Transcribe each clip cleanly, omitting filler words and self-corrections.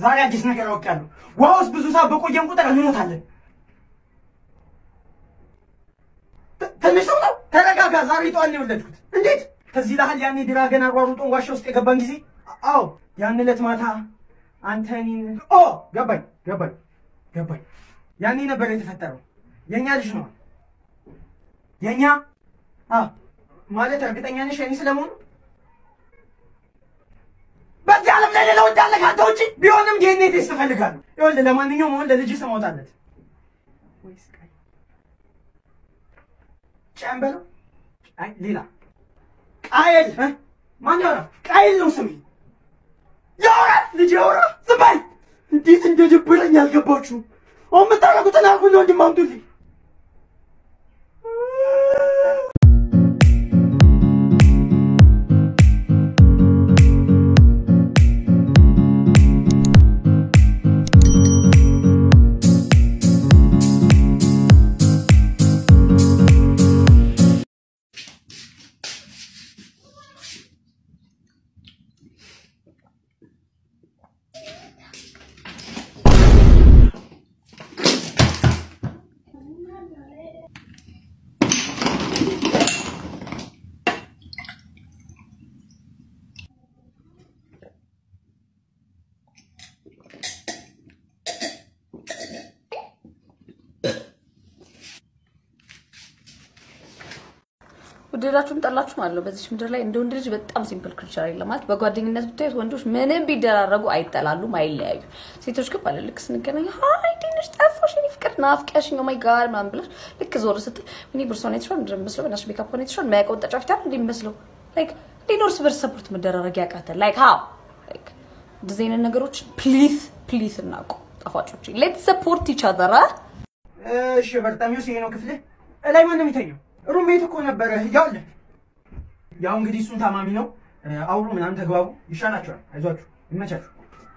ዛሬ አዲስ ነገር አውቃለሁ ዋውስ ብዙ ሰዓት በቆየን ቁጥር እንሞታለን ተነስተው ተረጋጋ ዛሬ ጧል ነው የወለድኩት እንዴት ከዚህ ለሐል ያኔ ድራገና አሯሩጦን ዋሻ ውስጥ የገባን ጊዜ አዎ ያን ዕለት ማታ አንተኒን ገባኝ ያኔ ነበር የተፈጠረው የኛ ልጅ ነው የኛ ማለት እርግጠኛ ነሽ የኔ ስለመሆኑ በዚህ ዓለም ላይ ሌላው እንዳለ ካንተ ውጪ ቢሆንም ዲኤንኤ ቴስት እፈልጋለሁ ይኸውልህ ለማንኛውም አሁን ለልጅ ስም አውጣለት ወይስ ጫምበለው አይ ሌላ ቃየል ማን ያወራ ቃየል ነው ስሜ ያወራ ልጅ ያወራ ዝም በል እንዴት እንደደበረኝ አልገባችሁም አሁን የምታረጉትን አልኩኝ ወንድም አምጡልኝ ወደዳችሁም ጠላችሁም አለው በዚህ ምድር ላይ እንደ ወንድ ልጅ በጣም ሲምፕል ክልቸር አይደለም ማለት በጓደኝነት ብታዩት ወንዶች ምንም ቢደራረጉ አይጠላሉም አይለያዩ ሴቶች ግን ባለልክ ስንገናኝ ሃይ ዲንሽ ጠፋሽ እኔ ፍቅር ናፍቀሽኝ ኦ ማይ ጋድ ማን ብለሽ ልክ ዞር ስትይ እኔ ብርሶኔትሽን እንደምመስለው በናሽ ሜካፕ ኮኔትሽን ማይቆን ተጫፍታ እንደምመስለው ላይክ ዲኖርስ በር ሰፖርት መደራረግ ያቃተል ላይክ ሃው ላይክ ዲዛይን ነገሮች ፕሊዝ እናቆ ጣፋጮች ሌትስ ሰፖርት ኢች አዘር እሺ በርታሚውስ ይሄ ነው ክፍል ላይ ማን ነው የሚተኛው ሩሜት እኮ ነበር ያው እንግዲህ እሱን ታማሚ ነው አውሩ ምናምን ተግባቡ ይሻላችኋል አይዟችሁ ይመቻችሁ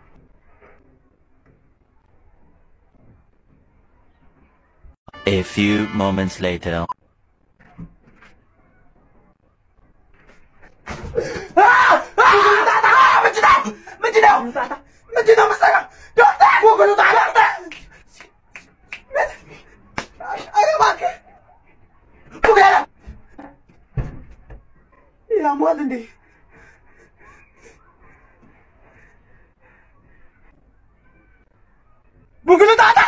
A few moments later ምንድነው መሰራ ዶክተር ጎጎሎ ታላርተ አረባከ ኩገራ ያሟል እንዴ ጎጎሎ ታታ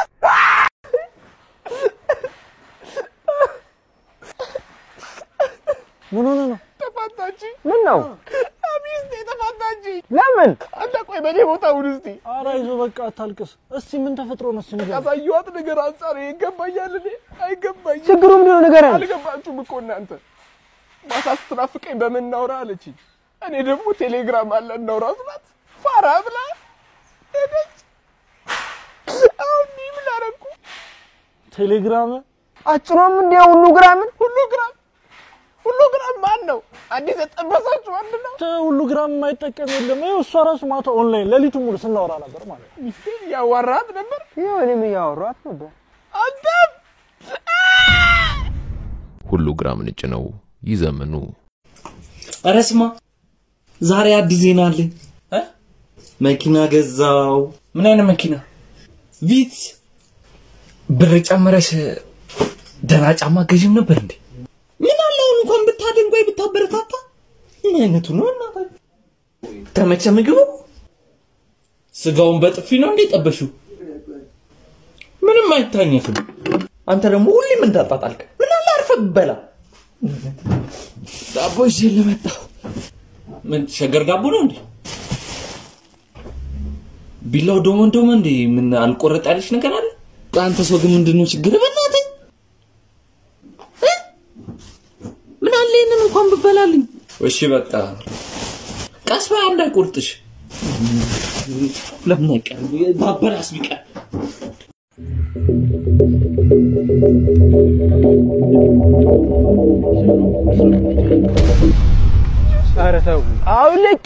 ምን ሆነ ነው ተፋታጂ ምን ነው አሚስቴ ተፋታጂ ለምን አንተ ቆይ በኔ ቦታ ውስጥ ኧረ ይዞ በቃ አታልቅስ እስቲ ምን ተፈጥሮ ነው እሱ ነገር ያሳየዋት ነገር አንፃር ይገባኛል እንዴ አይገባኝ ችግሩ ምንድን ነው ነገር አልገባችሁም እኮ እናንተ ማሳስተናፍቀኝ በምን እናውራ አለችኝ እኔ ደግሞ ቴሌግራም አለ እናውራ ስላት ፋራ ብላ ሄደች አሁን ምን ላደርኩ ቴሌግራም አጭሮም እንዲያው ሁሉ ግራም ማን ነው አዲስ ተጠበሳችሁ አንድ ነው ሁሉ ግራም የማይጠቀም የለም ይኸው እሷ ራሱ ማታ ኦንላይን ሌሊቱ ሙሉ ስናወራ ነበር ማለት ነው ሚስቴ ያወራት ነበር ይኸው እኔም ያወራት ነበር አንተ ሁሉ ግራም ንጭ ነው ይዘምኑ አረስማ ዛሬ አዲስ ዜና አለኝ መኪና ገዛው ምን አይነት መኪና ቪት ብር ጨመረሽ ደና ጫማ ገዥም ነበር እንዴ ምን አለው እንኳን ብታደንግ ወይ ብታበረታታ ምን አይነቱ ነው እናታ ተመቸ ምግቡ ስጋውን በጥፊ ነው እንዴ ጠበሹ ምንም አይታኘክም አንተ ደግሞ ሁሌም እንዳጣጣልከ ምን አለ አርፈህ በላ ዳቦ ይዤ ለመጣው ምን ሸገር ዳቦ ነው እንዴ ቢላው ዶሞ እንዴ ምን አልቆረጥ ያለሽ ነገር አለ አንተ ሰው ግን ምንድነው ችግር በእናትህ ምን አለ እነን እንኳን ብበላልኝ እሺ በቃ ቀስባ እንዳይቆርጥሽ ለምን አይቀር ባበላስ ቢቀር አረተው አውለቂ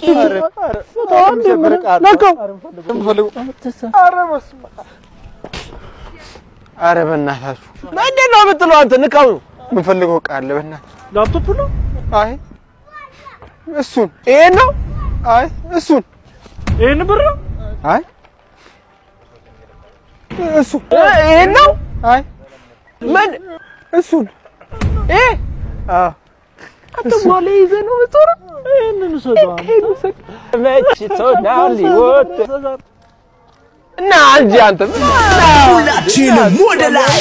አረ በእናታችሁ ምንድነው የምትለው አንተ ንቃው ምን ፈልገው ቃል በእናትህ ላፕቶፕ ነው አይ እሱን ይሄን ነው አይ እሱን ይሄን ብር ነው አይ እሱ ይሄን ነው አይ ምን እሱን አንተ ማለ ይዘህ ነው የምትወራ ይሄንን ሰው መች ቶናሊ ወጥ እና አንጂ አንተ ሁላችንም ወደ ላይ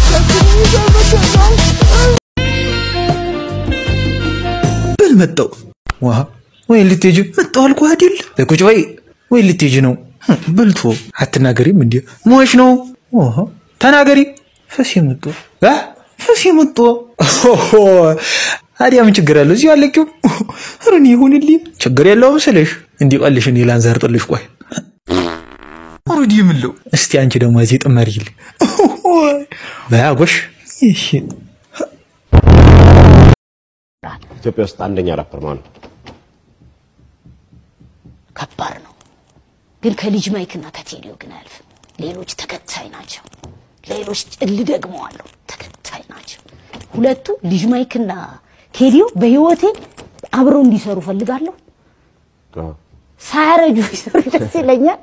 በልመጣው ዋ ወይ ልትሄጂ መጣው አልኩ አይደል ለቁጭ ወይ ልትሄጂ ነው በልቶ አትናገሪም እንዴ ሞሽ ነው ኦሆ ተናገሪ ፈሲ መጥቶ አዲያ ምን ችግር አለው እዚህ አለቂው ረኒ ይሁንልኝ ችግር የለውም ስለሽ እንዲቀልሽ እኔ ላንዛርጥልሽ ቆይ ኦሬዲ ምለው እስቲ አንቺ ደግሞ እዚህ ጥመሪል ባያጎሽ እሺ ኢትዮጵያ ውስጥ አንደኛ ራፐር ማን ከባድ ነው ግን ከልጅ ማይክና ከቴዲዮ ግን አልፍ ሌሎች ተከታይ ናቸው ሌሎች ደግሞ አሉ ተከታይ ናቸው ሁለቱ ልጅ ማይክና ቴዲዮ በህይወቴ አብረው እንዲሰሩ ፈልጋለሁ ሳያረጁ ይሰሩ ደስ ይለኛል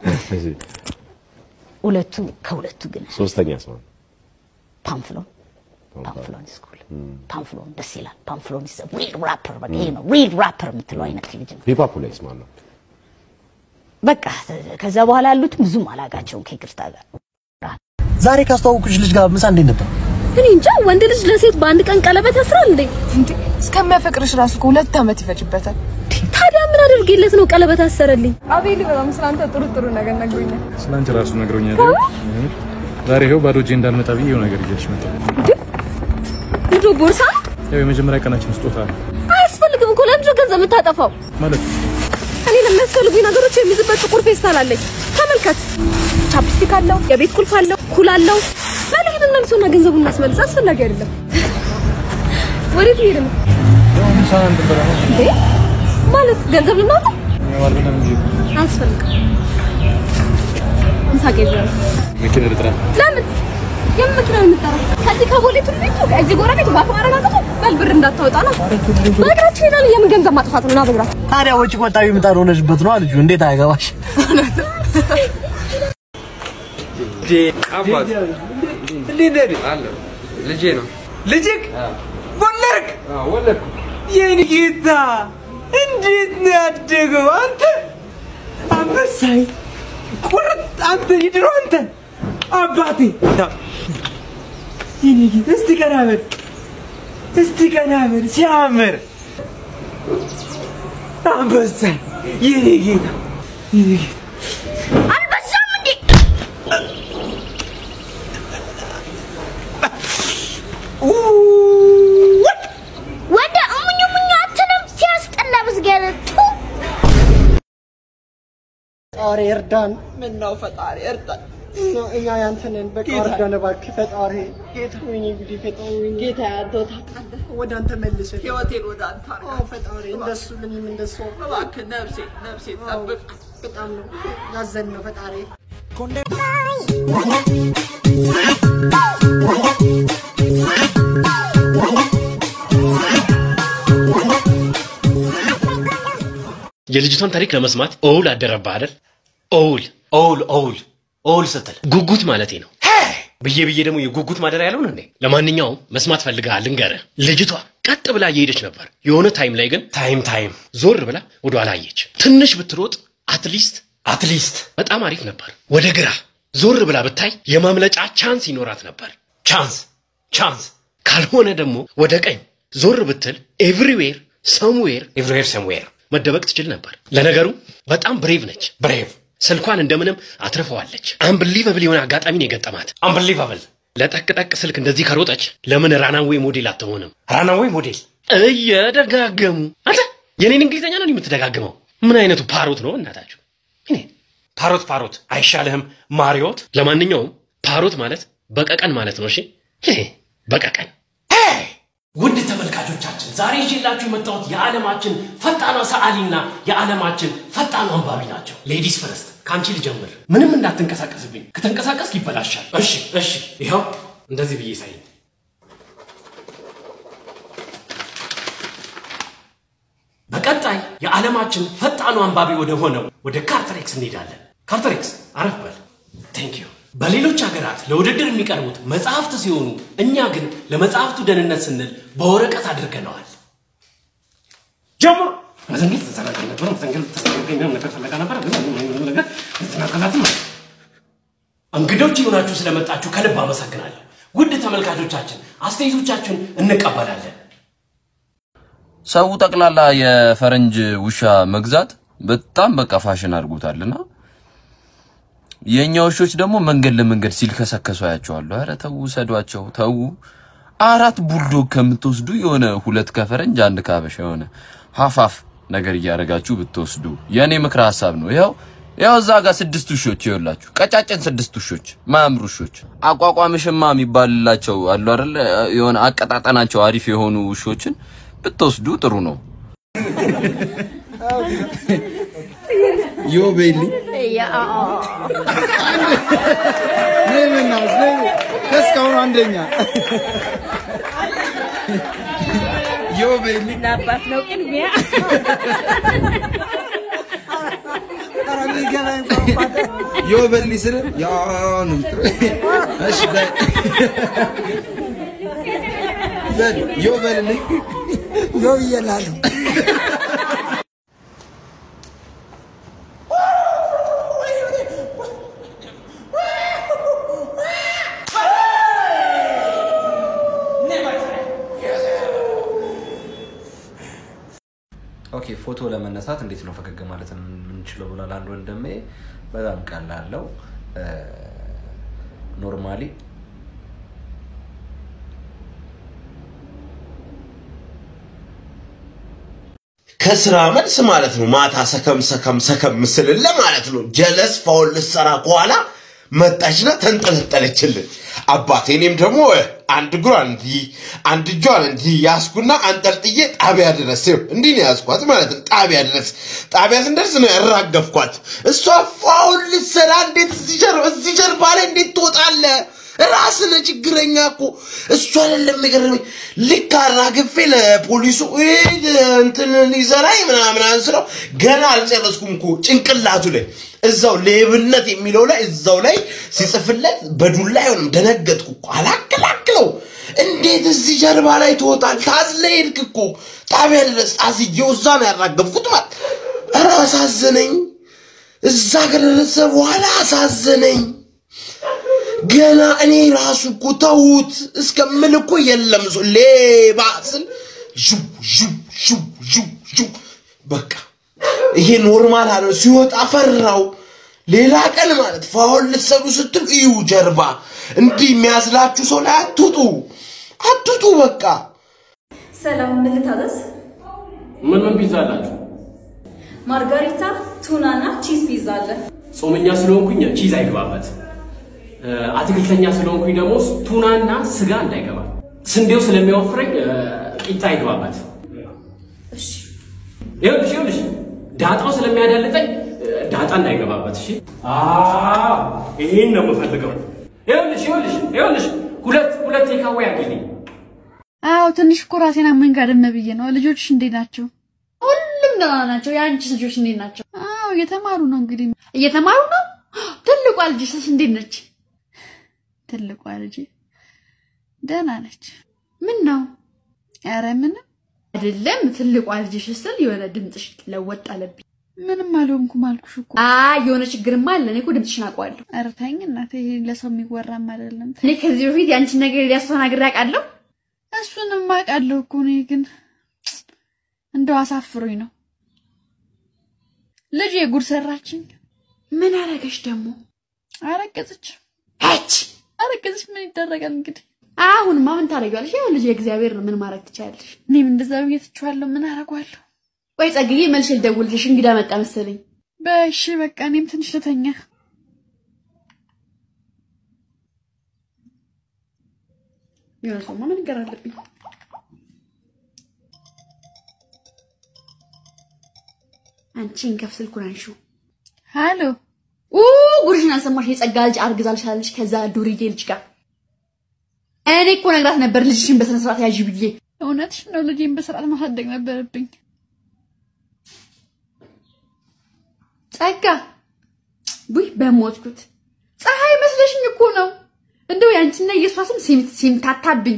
ሁለቱ ከሁለቱ ግን ሶስተኛ ሰው ፓምፍሎን ስኩል ፓምፍሎን ደስ ይላል ፓምፍሎን is a real rapper but you know real rapper የምትለው አይነት ልጅ ነው ሂፕሆፕ ላይ ማን ነው በቃ ከዛ በኋላ ያሉት ብዙም አላጋቸውም ከይቅርታ ጋር ዛሬ ካስተዋወኩሽ ልጅ ጋር ምሳ እንዴት ነበር እኔ እንጃ ወንድ ልጅ ለሴት በአንድ ቀን ቀለበት ያስራል እንዴ እስከሚያፈቅርሽ ራሱ ከ2 አመት ይፈጅበታል ታዲያ ምን አድርጌለት ነው ቀለበት አሰረልኝ አቤል በጣም ስላንተ ጥሩ ነገር ነግሮኛል ስላንተ ራሱ ነግሮኛል ዛሬ ሄው ባዶ እጄ እንዳልመጣ ብዬው ነገር ይገልሽ መጣ እንዴ ቦርሳ ያው የመጀመሪያ ቀናችን ስጦታ አያስፈልግም እኮ ለምንድነው ገንዘብ የምታጠፋው ማለት እኔ ለሚያስፈልጉኝ ነገሮች የሚይዝበት ጥቁር ፌስታል አለኝ ተመልከት ቻፕስቲክ አለው የቤት ቁልፍ አለው ኩል አለው ማለት ነው ሰውና ገንዘቡን እናስመልስ አስፈላጊ አይደለም ወዴት ይሄድም ሳንት በራው እንዴ ማለት ገንዘብ ልናውጣ ያዋርበና እንጂ አስፈልግ እንሳቀ ይላል መኪና ልጥራ ለምን የምትለው የምትጠራው ከዚህ ከቦሌቱ ልጅ ከዚህ ጎረቤት ባፈማረጋግቶ በልብር እንዳታወጣ ነው በእግራችን ሄዳል የምን ገንዘብ ማጥፋት ነው ናበግራ ታዲያ ወጪ ቆጣቢ ምጣድ ሆነሽበት ነው ልጁ እንዴት አይገባሽ አባት ሊደር አለ ልጄ ነው ልጅክ ወለርክ ወለርክ የኔ ጌታ እንዴት ነው ያደገው አንተ አንበሳይ ቁርጥ አንተ ይድሮ አንተ አባቴ የኔ ጌታ እስቲ ቀናበር ሲያምር አንበሳይ የኔ ጌታ አንበሳም እንዴ ወደ ሙኙ አትንም ሲያስጠላ ብዝገለቱ ፈጣሪ እርዳን ምን ነው ፈጣሪ እርዳን እኛ ያንተነን በቃርዳነ ባክ ፈጣሪ ጌታ ወይኔ ጉዲ ፈጣሪ ጌታ ያንተው ታቃለ ወደ አንተ መልሰ ህይወቴን ወደ አንተ አርጋ ፈጣሪ እንደሱ ለኔም እንደሱ ባክ ነፍሴ ተጠብቅ በጣም ነው ያዘን ነው ፈጣሪ የልጅቷን ታሪክ ለመስማት ኦል አደረባ አይደል ኦል ስትል ጉጉት ማለቴ ነው ብዬ ደግሞ የጉጉት ማደሪያ ያለው ነው እንዴ ለማንኛውም መስማት ፈልጋል እንገረ ልጅቷ ቀጥ ብላ እየሄደች ነበር የሆነ ታይም ላይ ግን ታይም ዞር ብላ ወደ ኋላ አየች ትንሽ ብትሮጥ አትሊስት በጣም አሪፍ ነበር ወደ ግራ ዞር ብላ ብታይ የማምለጫ ቻንስ ይኖራት ነበር ቻንስ ካልሆነ ደግሞ ወደ ቀኝ ዞር ብትል ኤቭሪዌር ሰምዌር መደበቅ ትችል ነበር ለነገሩ በጣም ብሬቭ ነች ስልኳን እንደምንም አትረፈዋለች አንቢሊቨብል የሆነ አጋጣሚ ነው የገጠማት አንቢሊቨብል ለጠቅጠቅ ስልክ እንደዚህ ከሮጠች ለምን ራናዌይ ሞዴል አትሆንም ራናዌይ ሞዴል እየደጋገሙ አንተ የኔን እንግሊዘኛ ነው የምትደጋግመው ምን አይነቱ ፓሮት ነው እናታችሁ እኔ ፓሮት አይሻልህም ማሪዮት ለማንኛውም ፓሮት ማለት በቀቀን ማለት ነው እሺ በቀቀን ውድ ተመልካቾቻችን ዛሬ ይዤላችሁ የመጣሁት የዓለማችን ፈጣኗ ሰዓሊና የዓለማችን ፈጣኗ አንባቢ ናቸው ሌዲስ ፈርስት ካንቺ ልጀምር ምንም እንዳትንቀሳቀስብኝ ከተንቀሳቀስክ ይበላሻል እሺ ይሄው እንደዚህ ብዬ ሳይ በቀጣይ የዓለማችን ፈጣኗ አንባቢ ወደ ሆነው ወደ ካርተሬክስ እንሄዳለን ካርተሬክስ አረፍ በል ቴንክ ዩ በሌሎች ሀገራት ለውድድር የሚቀርቡት መጽሐፍት ሲሆኑ እኛ ግን ለመጽሐፍቱ ደህንነት ስንል በወረቀት አድርገናል። ጀምሮ መዘንግል ተሰራቀኝ ነበር ነገር ፈለጋ ነበር ግን ነገር ተናቀላትም እንግዶች ይሆናችሁ ስለመጣችሁ ከልብ አመሰግናለሁ። ውድ ተመልካቾቻችን አስተያየቶቻችሁን እንቀበላለን። ሰው ጠቅላላ የፈረንጅ ውሻ መግዛት በጣም በቃ ፋሽን አድርጎታልና የኛ ውሾች ደግሞ መንገድ ለመንገድ ሲልከሰከሱ ያያቸዋለሁ። አረ ተው ሰዷቸው ተው። 4 ቡልዶግ ከምትወስዱ የሆነ 2 ከፈረንጅ 1 ካበሻ የሆነ ሀፋፍ ነገር ያያረጋችሁ ብትወስዱ የኔ ምክር ሐሳብ ነው። ያው እዛ ጋር 6 ውሾች ይወላችሁ ቀጫጭን 6 ውሾች ማምሩ ውሾች አቋቋምሽማ የሚባልላቸው አሉ አይደል? የሆነ አቀጣጣናቸው አሪፍ የሆኑ ውሾችን ብትወስዱ ጥሩ ነው። ዮ ቤሊ ያ ነይና ነይ ከስካውን አንደኛ ዮ ቤሊ ናባስ ነው ግን ያ ዮ ቤሊ ስለ ያ ነው እሺ ዮ ቤሊ ዮ ይላሉ ኦኬ ፎቶ ለመነሳት እንዴት ነው ፈገግ ማለት እንችለው ብሏል አንድ ወንድሜ። በጣም ቀላል ነው። ኖርማሊ ከስራ መልስ ማለት ነው ማታ ሰከም ምስልለ ማለት ነው ጀለስ ፋውል ልሰራ ከኋላ መጣችና ተንጠለጠለችልን። አባቴንም ደግሞ አንድ እግሯን አንድ እጇን ያስኩና አንጠልጥዬ ጣቢያ ድረስ እንዴ ነው ያስኳት ማለት ነው። ጣቢያ ስንደርስ ነው ያራገፍኳት። እሷ ፋውል ልሰራ እንዴት እዚህ ጀርባ ላይ እንዴት ትወጣለ? ራስነ ችግረኛ እኮ እሷ አይደለም የሚገርመኝ። ልክ አራግፌ ለፖሊሱ እንትን ሊዘራይ ምናምን አንስለው ገና አልጨረስኩም እኮ ጭንቅላቱ ላይ እዛው ሌብነት የሚለው ላይ እዛው ላይ ሲጽፍለት በዱላ አይሆንም። ደነገጥኩ እኮ አላከላክለው። እንዴት እዚህ ጀርባ ላይ ትወጣል? ታዝለህ ሄድክ እኮ ጣቢያ ድረስ አስይዤው እዛ ነው ያራገፍኩት ማለት። ኧረ አሳዘነኝ። እዛ ከደረሰ በኋላ አሳዘነኝ። ገና እኔ ራሱ እኮ ተውት እስከምል እኮ የለም ሌባ ስል ጁ በቃ ይሄ ኖርማል አለ። ሲወጣ ፈራው። ሌላ ቀን ማለት ፋውል ልትሰሩ ስትል እዩ ጀርባ እንዲህ የሚያዝላችሁ ሰው ላይ አትጡ በቃ። ሰላም ምን ልታዘዝ? ምን ፒዛ አላችሁ? ማርጋሪታ ቱናና ቺዝ ፒዛ አለ። ጾመኛ ስለሆንኩኝ ቺዝ አይገባበት። አትክልተኛ ስለሆንኩኝ ደግሞ ቱናና ስጋ እንዳይገባ። ስንዴው ስለሚያወፍረኝ ቂጣ አይገባበት። እሺ ይኸውልሽ ዳጣው ስለሚያዳልጠኝ ዳጣ እንዳይገባበት። እሺ ይሄን ነው የምፈልገው። ይኸውልሽ ሁለት ቴካዌ አግኝልኝ። አዎ ትንሽ እኮ ራሴን አመኝ ጋደም ብዬ ነው። ልጆችሽ እንዴት ናቸው? ሁሉም ደህና ናቸው። የአንቺ ልጆች እንዴት ናቸው? አዎ እየተማሩ ነው። እንግዲህ እየተማሩ ነው። ትልቋ ልጅሽ እንዴት ነች? ትልቋ ልጅ ደህና ነች። ምን ነው? ኧረ ምንም አይደለም። ትልቋ ልጅሽ ስል የሆነ ድምጽሽ ለወጥ አለብኝ። ምንም አልሆንኩም አልኩሽ እኮ። የሆነ ችግርማ አለ። እኔ እኮ ድምጽሽን አውቀዋለሁ። ኧረ ተይኝ እናቴ፣ ለሰው የሚወራም አይደለም። እኔ ከዚህ በፊት ያንቺን ነገር ሊያስተናግድ አውቃለሁ። እሱንም አውቃለሁ እኮ። እኔ ግን እንደው አሳፍሮኝ ነው። ልጄ ጉድ ሰራችኝ። ምን አረገሽ ደግሞ? አረገዘች። አረገዘች። ምን ይደረጋል እንግዲህ። አሁንማ ምን ታረጋለሽ? ያው ልጅ የእግዚአብሔር ነው። ምን ማረግ ትችያለሽ? እኔም እንደዛ ብዬ ትችዋለሁ። ምን አረጋለሁ? ቆይ ጸግዬ መልሼ ልደውልልሽ። እንግዳ መጣ መሰለኝ። በእሺ በቃ እኔም ትንሽ ልተኛ። የሆነ ሰውማ መንገር አለብኝ። አንቺን ከፍ ስልኩን አንሺው። ሃሎ ጉርሽን አልሰማሽ? የጸጋ ልጅ አርግዛልሻለች ከዛ ዱርዬ ልጅ ጋር። እኔ እኮ ነግራት ነበር ልጅሽን በስነ ስርዓት ያዢ ብዬ። እውነትሽ ነው። ልጄን በስርዓት ማሳደግ ነበረብኝ። ጸጋ ውይ በሞትኩት። ፀሐይ መስለሽ እያለሽኝ እኮ ነው እንደው ያንቺና የሷስም ሲምታታብኝ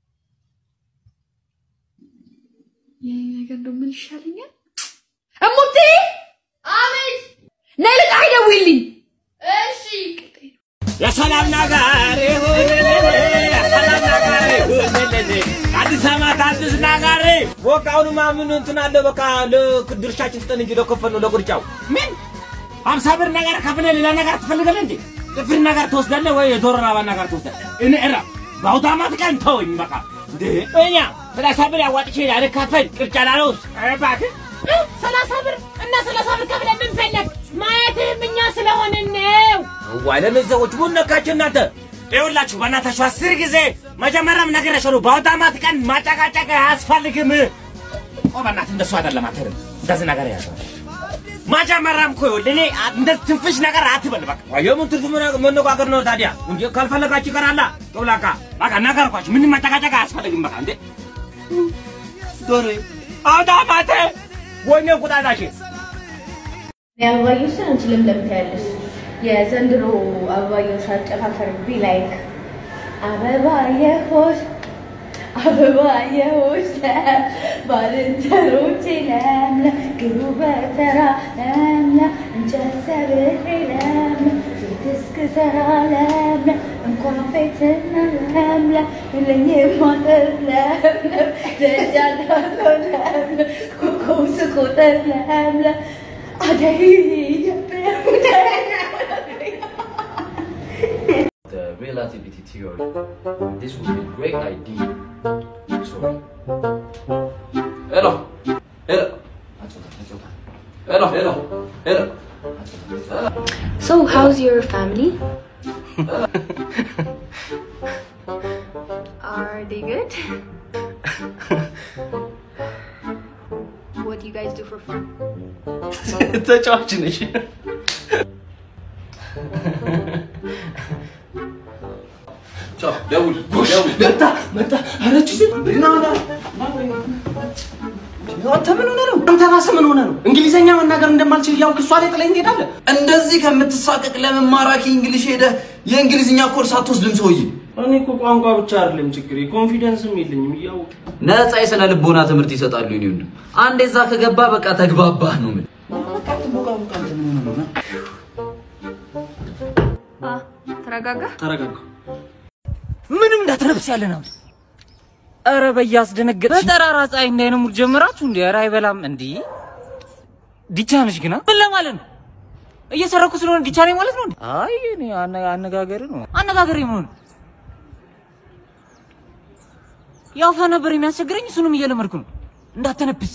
ይሄ ነገር እንደው ምን ይሻለኛል እሙቴ አሜን ነልቅ አይደውልኝ እሺ የሰላም ነገር ይሁንልኝ የሰላም ነገር ይሁንልኝ አዲስ አመት አዲስ ነገር ወቃውንማ ምን እንትን አለ በቃ ለድርሻችን ስጠን እንጂ ለከፈል ነው ለቁርጫው ምን 50 ብር ነገር ከፍለህ ሌላ ነገር ትፈልጋለህ እንዴ ጥፍር ነገር ትወስዳለህ ወይ የዶሮ ራባ ነገር ትወስዳለህ እኔ እራ በአውቶማት ቀን ተወኝ በቃ እንዴ እኛ 30 ብር ያዋጥቼ ያልካፈል ቅርጫ ላለው አባክ 30 ብር እና 30 ብር ከፍለን ምን ፈለግ ማየትም እኛ ስለሆነን ነው ወይኔ ዘዎች ምን ነካችሁ እናንተ ይኸውላችሁ በእናታችሁ 10 ጊዜ መጀመሪያም ነገርሽ ነው በአውቶማት ቀን ማጫቃጫቅ አያስፈልግም በእናት እንደሱ አይደለም አትርም እንደዚህ ነገር ያለው ማጀመራም እኮ ለኔ እንደ ትንፍሽ ነገር አትበል በቃ ወየሙ ትርፍ መነጋገር ነው ታዲያ እንዴ ካልፈለጋችሁ ይቀራላ ጦላካ በቃ ነገርኳችሁ ምን ማጫቃጫቅ አያስፈልግም በቃ እንዴ ዶሬ አውቶማት ወይኔ ቁጣጣሽ ያባዩስ አንቺ ለምለም ታያለሽ የዘንድሮ አባዮሽ አጨፋፈር ቢ ላይክ አበባ የሆሽ ባልንጀሮቼ ለምለም ግቡ በተራ ለምለም እንጨት ሰብሬ ለምለም እስክሰራ ለምለም እንኳን ቤትና ለምለም ለየማጠር ለምለም ደጃዳለው ለምለም ኮኮብ ስቆጠር ለምለም አደይ The relativity theory. This would be a great idea. Sorry. Hello. So, how's your family? Are they good? What do you guys do for fun? ተጫዋች ነሽ ቻው ደውል መጣ አረች አንተ ምን ሆነ ነው አንተ ራስህ ምን ሆነ ነው እንግሊዘኛ መናገር እንደማልችል ያው እሷ ላይ ጥለኝ ትሄዳለህ እንደዚህ ከምትሳቀቅ ለምን ማራኪ እንግሊሽ ሄደ የእንግሊዝኛ ኮርስ አትወስድም ሰውዬ እኔ እኮ ቋንቋ ብቻ አይደለም ችግሬ ኮንፊደንስም የለኝም ያው ነፃ የስነ ልቦና ትምህርት ይሰጣሉ ይሁን አንዴ እዛ ከገባ በቃ ተግባባህ ነው ምን ተረጋጋ ምንም እንዳትረብስ ያለ ነው አረ በያስደነገጥሽ በጠራራ ፀሐይ እንዳይነሙ ጀምራችሁ እንዴ አረ አይበላም እንዴ ዲቻንሽ ግና ምን ለማለት ነው እየሰረኩ ስለሆነ ዲቻኔ ማለት ነው አይ እኔ አነጋገር ምን ያው ፈነበር የሚያስቸግረኝ እሱንም እየለመድኩ ነው እንዳትነብስ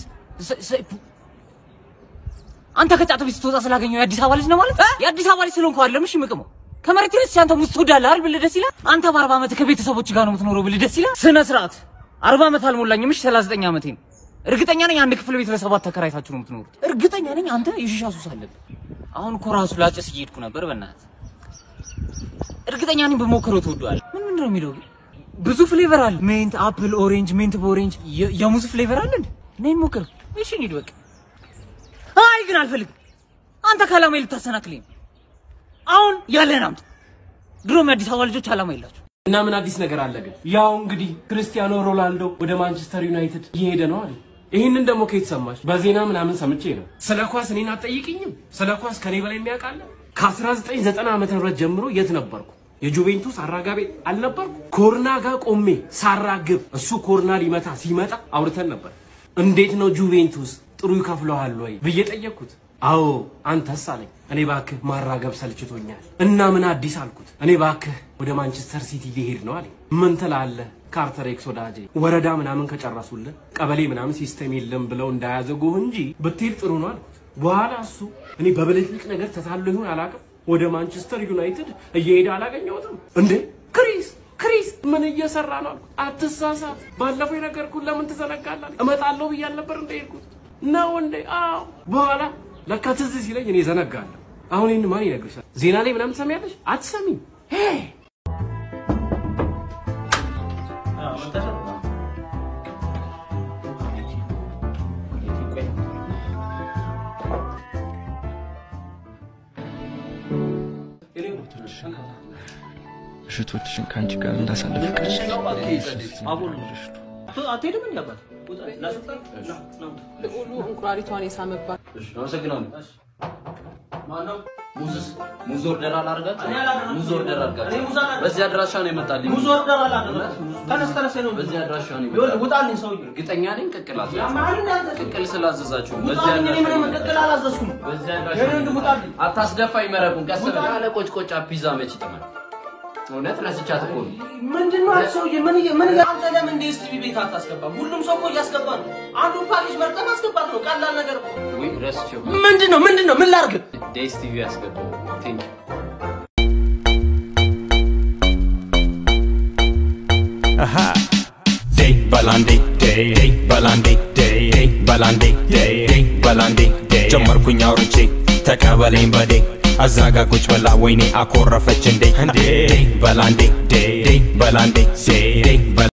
አንተ ከጫቱ ቢስ ተወጣ ስላገኘው የአዲስ አበባ ልጅ ነው ማለት የአዲስ አበባ ልጅ ስለሆንኩ አይደለም እሺ ምቅመው ከመሬት ልጅ አንተ ሙስት ወዳለ አይደል ብለህ ደስ ይላል አንተ በ40 ዓመት ከቤተሰቦች ጋር ነው የምትኖረው ብለህ ደስ ይላል ስነ ስርዓት 40 ዓመት አልሞላኝም እሺ 39 ዓመቴ ነው እርግጠኛ ነኝ አንድ ክፍል ቤት ለሰባት ተከራይታችሁ ነው የምትኖሩት እርግጠኛ ነኝ አንተ የሺሻ ሱስ አለብህ አሁን እኮ ራሱ ላጨስ እየሄድኩ ነበር በእናትህ እርግጠኛ ነኝ በሞከረው ትወደዋለህ ምን ነው የሚለው ብዙ ፍሌቨር አለ ሜንት አፕል ኦሬንጅ ሜንት በኦሬንጅ የሙዝ ፍሌቨር አለ እንዴ ነኝ ሞከር እሺ እንሂድ በቃ አይ ግን አልፈልግም አንተ ካላማይ ልታሰናክለኝ አሁን ያለና አምጥ ድሮም የአዲስ አበባ ልጆች አላማ የላችሁ እና ምን አዲስ ነገር አለ ግን ያው እንግዲህ ክርስቲያኖ ሮናልዶ ወደ ማንቸስተር ዩናይትድ እየሄደ ነው አይደል ይሄንን ደግሞ ከየት ሰማሽ በዜና ምናምን ሰምቼ ነው ስለ ኳስ እኔን አትጠይቂኝም ስለ ኳስ ከኔ በላይ የሚያውቃለ ከ1990 ዓመተ ምህረት ጀምሮ የት ነበርኩ የጁቬንቱስ አራጋቤ አልነበርኩ ኮርና ጋር ቆሜ ሳራግብ እሱ ኮርና ሊመታ ሲመጣ አውርተን ነበር እንዴት ነው ጁቬንቱስ ጥሩ ይከፍለዋል ወይ ብዬ ጠየቅኩት አዎ አንተስ አለኝ እኔ ባክህ ማራገብ ሰልችቶኛል እና ምን አዲስ አልኩት እኔ ባክህ ወደ ማንቸስተር ሲቲ ሊሄድ ነው አለኝ ምን ትላለህ ካርተር ኤክስ ወዳጄ ወረዳ ምናምን ከጨረሱልን ቀበሌ ምናምን ሲስተም የለም ብለው እንዳያዘጉህ እንጂ ብትሄድ ጥሩ ነው አልኩት በኋላ እሱ እኔ በብልጭልጭ ነገር ተታሎ ይሁን አላውቅም ወደ ማንቸስተር ዩናይትድ እየሄደ አላገኘሁትም እንዴ ክሪስ ምን እየሰራ ነው አልኩት አትሳሳት ባለፈው የነገርኩህ ለምን ትዘነጋለህ እመጣለሁ ብዬ ነበር እንደሄድኩት ነው እንዴ አዎ በኋላ ለካ ትዝ ሲለኝ እኔ ዘነጋለሁ አሁን ይሄን ማን ይነግርሻል ዜና ላይ ምናምን ሰማያለሽ አትሰሚም ምሽቶችሽን ከአንቺ ጋር እንዳሳልፍሽ አትሄድም እንዴ አባት? ልዑሉ እንቁራሪቷን የሳመባት። አመሰግናለሁ። ማነው? ሙዝ ኦርደር አላደርጋት? ሙዝ ኦርደር አድርጋት። በዚህ አድራሻ ነው የመጣልኝ። ሙዝ ኦርደር አላደርጋት። ተነስ ነው። በዚህ አድራሻ ነው የመጣልኝ። ውጣልኝ ሰውዬ። እርግጠኛ ነኝ ቅቅል አዘዛችሁ። ቅቅል ስላዘዛችሁ በዚህ አድራሻ እኔ ምንም ቅቅል አላዘዝኩም። በዚህ አድራሻ ውጣልኝ። አታስደፋኝ መረቁን። ቀስ ብለህ ያለ ቆጭቆጫ ፒዛ መች ይጥማል? እውነት ረስቻት እኮ ነው። ምንድነው ሰውዬ? ምን አንተ ለምን እንደ ኤስቲቪ ቤት አታስገባም? ሁሉም ሰው እኮ እያስገባ ነው። አንዱ ፓኬጅ መርጠን አስገባት ነው። ቀላል ነገር እኮ። ወይ ረስቼው። ምንድነው ምን ላድርግ? ኤስቲቪ ያስገባው። ቴንክ Aha. Day balandi day balandi day balandi day balandi day ጀመርኩኝ አውርቼ ተቀበለኝ በዴ አዛጋ ቁጭ በላ ወይኔ አኮረፈች እንዴ እንዴ በላንዴ ዴ በላንዴ ዴ